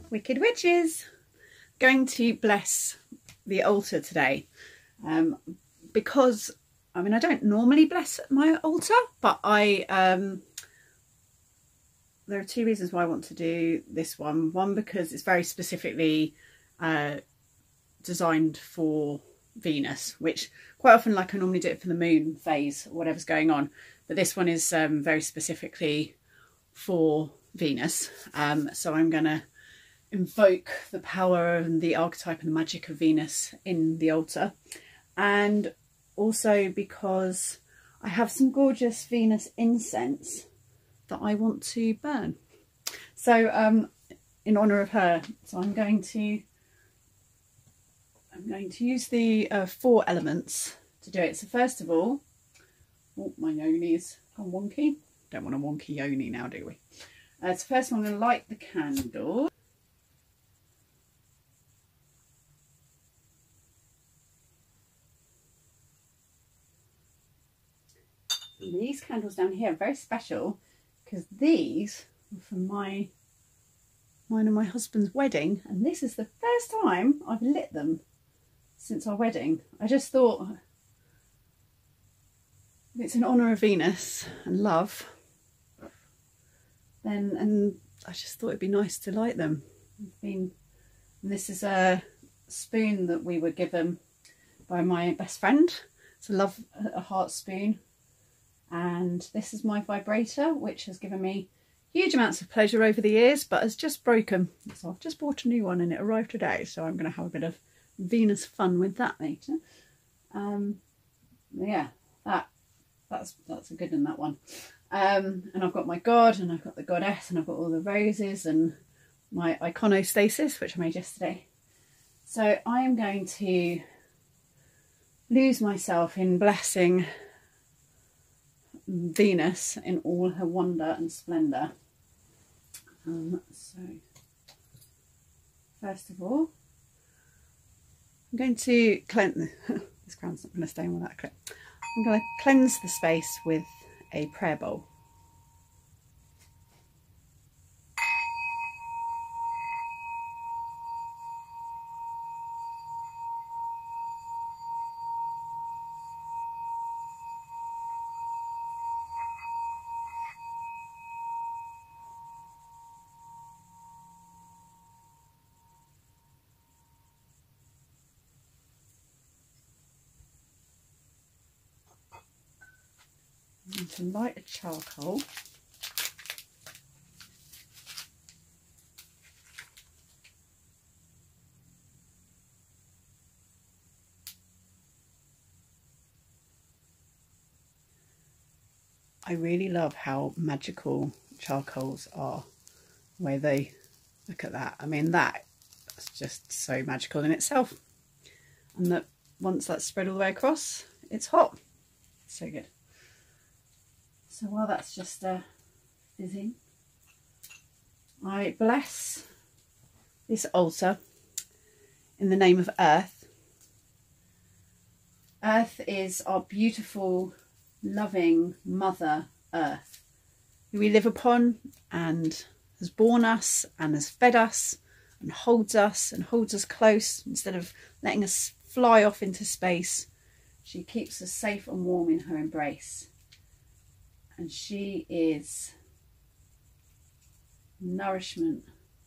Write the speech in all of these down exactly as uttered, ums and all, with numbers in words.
Wicked Witches. Going to bless the altar today um, because I mean I don't normally bless my altar, but I um, there are two reasons why I want to do this one. One, because it's very specifically uh, designed for Venus, which quite often, like, I normally do it for the moon phase or whatever's going on, but this one is um, very specifically for Venus. Um, so I'm going to invoke the power and the archetype and the magic of Venus in the altar, and also because I have some gorgeous Venus incense that I want to burn. So um, in honour of her, so I'm going to I'm going to use the uh, four elements to do it. So first of all, oh, my yoni's gone wonky. Don't want a wonky yoni now, do we? Uh, so first I'm going to light the candle. And these candles down here are very special because these are from my mine and my husband's wedding, and this is the first time I've lit them since our wedding. I just thought if it's in honour of Venus and love, then and I just thought it'd be nice to light them. I've been, and this is a spoon that we were given by my best friend. It's a love a heart spoon. And this is my vibrator, which has given me huge amounts of pleasure over the years, but has just broken. So I've just bought a new one and it arrived today. So I'm going to have a bit of Venus fun with that later. Um, yeah, that that's that's a good one, that one. Um, and I've got my god, and I've got the goddess, and I've got all the roses and my iconostasis, which I made yesterday. So I am going to lose myself in blessing Venus in all her wonder and splendour. Um, so first of all, I'm going to cleanse. This crown's not going to stay on without a clip. I'm going to cleanse the space with a prayer bowl. And to light a charcoal, I really love how magical charcoals are, the way they look at that. I mean, that is just so magical in itself, and that once that's spread all the way across, it's hot. So good. So while that's just uh, fizzing, I bless this altar in the name of Earth. Earth is our beautiful, loving Mother Earth, who we live upon and has borne us and has fed us and holds us and holds us close. Instead of letting us fly off into space, she keeps us safe and warm in her embrace. And she is nourishment.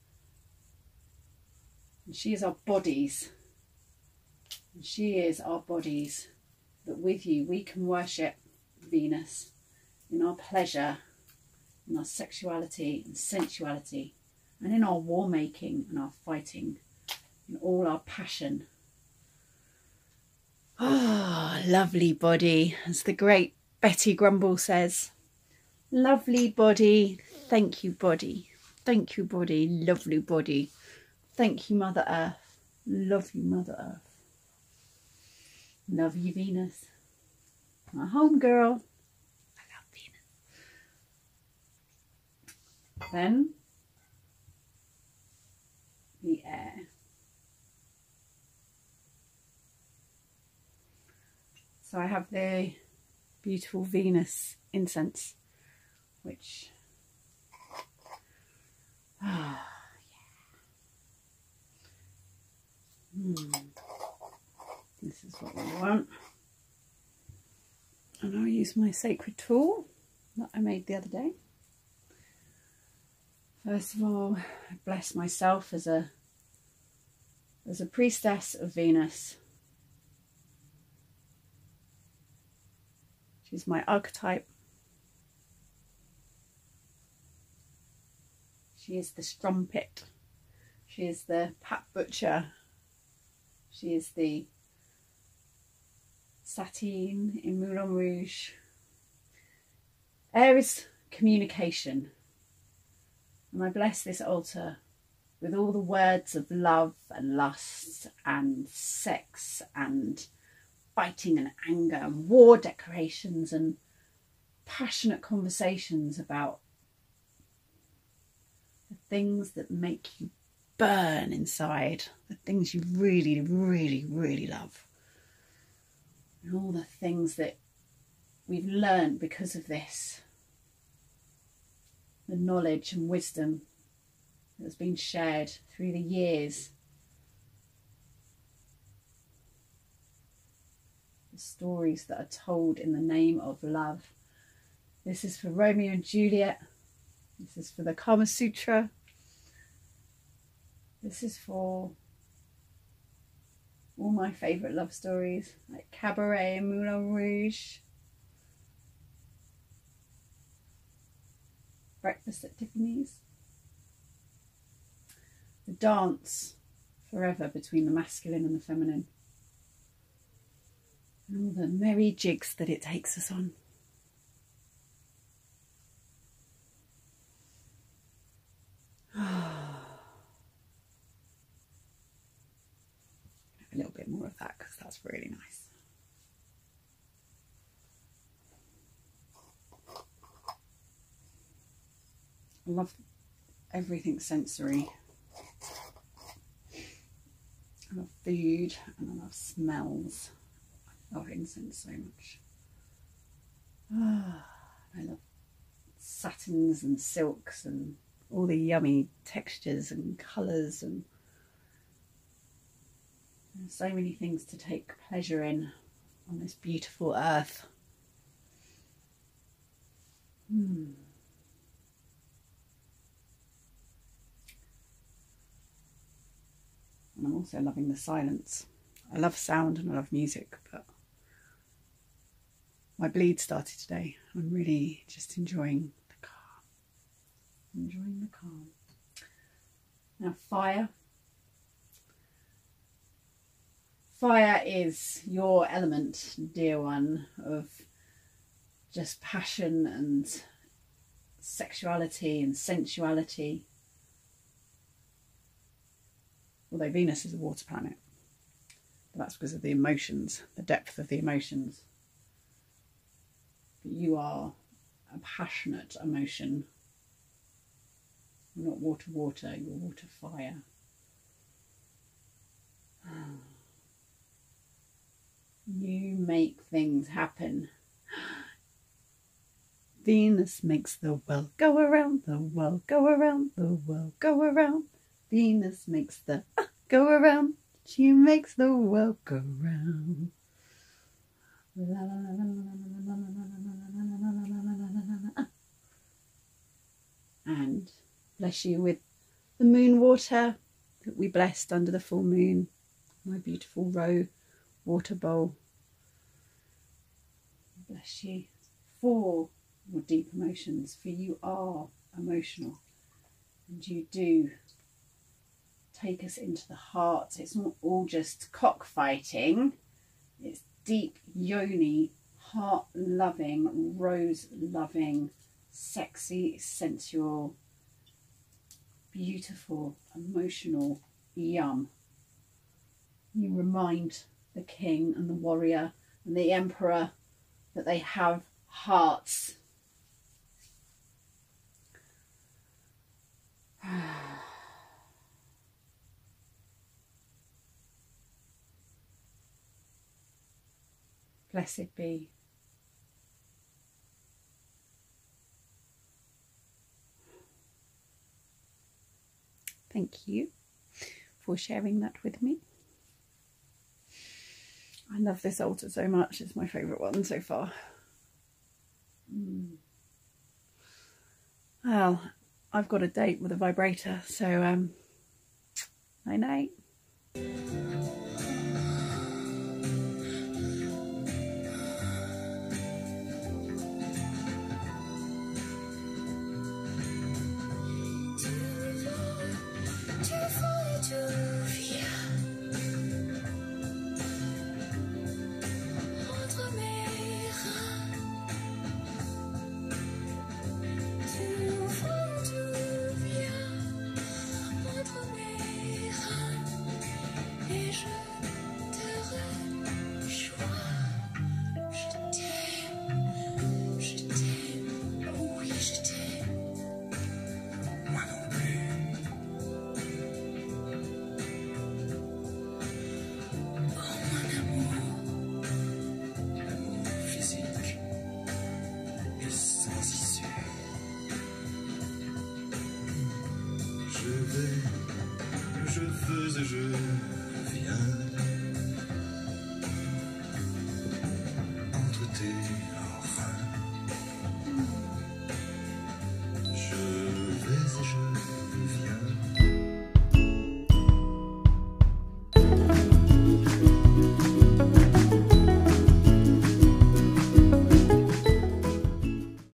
And she is our bodies. And she is our bodies. That with you we can worship Venus in our pleasure, in our sexuality and sensuality, and in our war making and our fighting, in all our passion. Ah, oh, lovely body, as the great Betty Grumble says. Lovely body, thank you body, thank you body, lovely body, thank you Mother Earth, love you Mother Earth, love you Venus, my home girl, I love Venus. Then the air. So I have the beautiful Venus incense, which, ah, yeah. Hmm. This is what we want. And I'll use my sacred tool that I made the other day. First of all, I bless myself as a as a priestess of Venus. She's my archetype. She is the strumpet. She is the pat butcher. She is the Satine in Moulin Rouge. Air is communication. And I bless this altar with all the words of love and lust and sex and fighting and anger and war declarations and passionate conversations about the things that make you burn inside, the things you really, really, really love. And all the things that we've learned because of this. The knowledge and wisdom that's been shared through the years. The stories that are told in the name of love. This is for Romeo and Juliet. This is for the Kama Sutra. This is for all my favourite love stories, like Cabaret and Moulin Rouge. Breakfast at Tiffany's. The dance forever between the masculine and the feminine. And all the merry jigs that it takes us on. A little bit more of that because that's really nice. I love everything sensory. I love food and I love smells. I love incense so much. Ah, I love satins and silks and all the yummy textures and colours, and there's so many things to take pleasure in on this beautiful earth. Hmm. And I'm also loving the silence. I love sound and I love music, but my bleed started today. I'm really just enjoying the calm. Enjoying the calm. Now fire. Fire is your element, dear one, of just passion and sexuality and sensuality. Although Venus is a water planet, but that's because of the emotions, the depth of the emotions. But you are a passionate emotion. You're not water water, you're water fire. You make things happen. Venus makes the world go around, the world go around, the world go around. Venus makes the uh, go around. She makes the world go round. La, la, la, la, la, la, la, la, la. And bless you with the moon water that we blessed under the full moon. My beautiful roe water bowl. Bless you for your deep emotions, for you are emotional and you do take us into the heart. It's not all just cockfighting, it's deep yoni, heart loving, rose loving, sexy, sensual, beautiful, emotional yum. You remind the king and the warrior and the emperor that they have hearts. Blessed be. Thank you for sharing that with me. I love this altar so much. It's my favourite one so far. Mm. Well, I've got a date with a vibrator, so um, night night. Je veux et je viens.